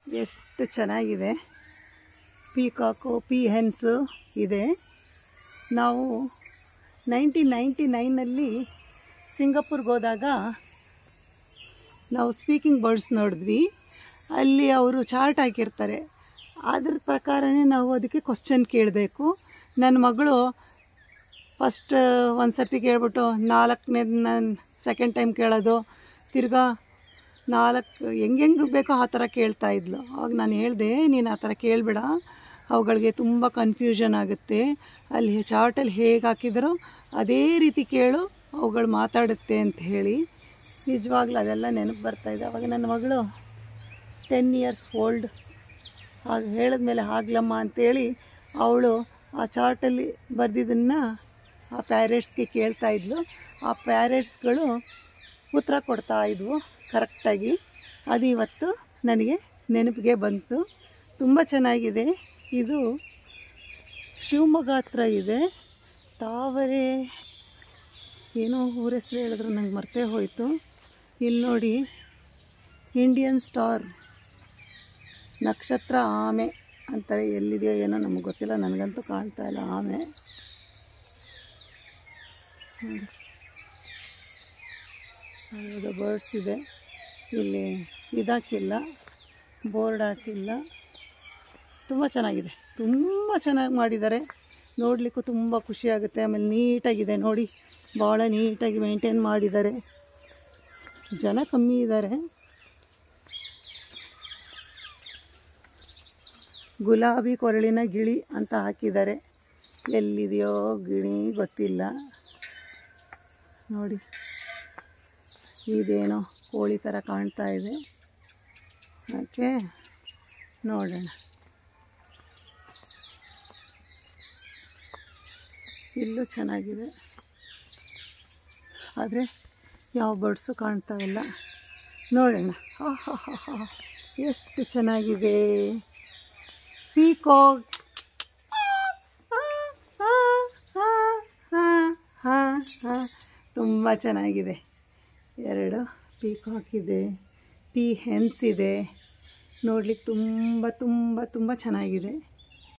ಎಷ್ಟು ಚೆನ್ನಾಗಿದೆ. ಪೀಕಾಕು, ಪೀ ಹೆನ್ಸು ಇದೆ. ನಾವು 1999ನಲ್ಲಿ ಸಿಂಗಾಪುರ್ಗೆ ಹೋದಾಗ ನಾವು ಸ್ಪೀಕಿಂಗ್ ಬರ್ಡ್ಸ್ ನೋಡಿದ್ವಿ. ಅಲ್ಲಿ ಅವರು ಚಾರ್ಟ್ ಹಾಕಿರ್ತಾರೆ, ಅದ್ರ ಪ್ರಕಾರನೇ ನಾವು ಅದಕ್ಕೆ ಕ್ವಶ್ಚನ್ ಕೇಳಬೇಕು. ನನ್ನ ಮಗಳು ಫಸ್ಟ್ ಒಂದು ಸರ್ತಿ ಕೇಳ್ಬಿಟ್ಟು 4ನೇದು ನಾನು ಸೆಕೆಂಡ್ ಟೈಮ್ ಕೇಳೋದು, ತಿರ್ಗಾ 4 ಹೆಂಗೆ ಬೇಕೋ ಆ ಥರ ಕೇಳ್ತಾಯಿದ್ಲು. ಆವಾಗ ನಾನು ಹೇಳಿದೆ, ನೀನು ಆ ಥರ ಕೇಳಬೇಡ, ಅವುಗಳಿಗೆ ತುಂಬ ಕನ್ಫ್ಯೂಷನ್ ಆಗುತ್ತೆ. ಅಲ್ಲಿ ಚಾರ್ಟಲ್ಲಿ ಹೇಗೆ ಹಾಕಿದ್ರೋ ಅದೇ ರೀತಿ ಕೇಳು, ಅವುಗಳು ಮಾತಾಡುತ್ತೆ ಅಂತ ಹೇಳಿ. ನಿಜವಾಗ್ಲೂ ಅದೆಲ್ಲ ನೆನಪು ಬರ್ತಾಯಿದೆ. ಅವಾಗ ನನ್ನ ಮಗಳು 10 ಇಯರ್ಸ್ ಓಲ್ಡ್. ಹಾಗೆ ಹೇಳಿದ್ಮೇಲೆ ಆಗ್ಲಮ್ಮ ಅಂಥೇಳಿ ಅವಳು ಆ ಚಾರ್ಟಲ್ಲಿ ಬರೆದಿದ್ದನ್ನು ಆ ಪ್ಯಾರೆಟ್ಸ್ಗೆ ಕೇಳ್ತಾಯಿದ್ಲು. ಆ ಪ್ಯಾರೆಟ್ಸ್ಗಳು ಉತ್ತರ ಕೊಡ್ತಾಯಿದ್ವು ಕರೆಕ್ಟಾಗಿ. ಅದು ಇವತ್ತು ನನಗೆ ನೆನಪಿಗೆ ಬಂತು. ತುಂಬ ಚೆನ್ನಾಗಿದೆ. ಇದು ಶಿವಮೊಗ್ಗ ಹತ್ರ ಇದೆ. ತಾವರೆ ಏನೋ ಊರ ಹೆಸರು ಹೇಳಿದ್ರು, ನಂಗೆ ಮರ್ತೇ ಹೋಯಿತು. ಇಲ್ಲಿ ನೋಡಿ, ಇಂಡಿಯನ್ ಸ್ಟಾರ್ ನಕ್ಷತ್ರ ಆಮೆ ಅಂತಾರೆ. ಎಲ್ಲಿದೆಯೋ ಏನೋ ನಮಗೆ ಗೊತ್ತಿಲ್ಲ, ನನಗಂತೂ ಕಾಣ್ತಾ ಇಲ್ಲ ಆಮೆ. ಯಾವುದೋ ಬರ್ಡ್ಸ್ ಇದೆ. ಇಲ್ಲಿ ಇದಾಕಿಲ್ಲ, ಬೋರ್ಡ್ ಹಾಕಿಲ್ಲ. ತುಂಬ ಚೆನ್ನಾಗಿದೆ, ತುಂಬ ಚೆನ್ನಾಗಿ ಮಾಡಿದ್ದಾರೆ. ನೋಡಲಿಕ್ಕೂ ತುಂಬ ಖುಷಿಯಾಗುತ್ತೆ. ಆಮೇಲೆ ನೀಟಾಗಿದೆ ನೋಡಿ, ಭಾಳ ನೀಟಾಗಿ ಮೇಂಟೈನ್ ಮಾಡಿದ್ದಾರೆ. ಜನ ಕಮ್ಮಿ ಇದ್ದಾರೆ. ಗುಲಾಬಿ ಕೊರಳಿನ ಗಿಳಿ ಅಂತ ಹಾಕಿದ್ದಾರೆ. ಎಲ್ಲಿದೆಯೋ ಗಿಣಿ ಗೊತ್ತಿಲ್ಲ. ನೋಡಿ, ಇದೇನೋ ಕೋಳಿ ಥರ ಕಾಣ್ತಾ ಇದೆ. ಓಕೆ, ನೋಡೋಣ. ಇಲ್ಲೂ ಚೆನ್ನಾಗಿದೆ, ಆದರೆ ಯಾವ ಬರ್ಡ್ಸು ಕಾಣ್ತಾ ಇಲ್ಲ. ನೋಡೋಣ. ಎಷ್ಟು ಚೆನ್ನಾಗಿದೆ. ಪೀಕಾಕ್, ತುಂಬ ಚೆನ್ನಾಗಿದೆ. 2 ಪೀಕಾಕ್ ಇದೆ, ಪೀ ಹೆನ್ಸ್ ಇದೆ. ನೋಡ್ಲಿಕ್ಕೆ ತುಂಬ ತುಂಬ ತುಂಬ ಚೆನ್ನಾಗಿದೆ.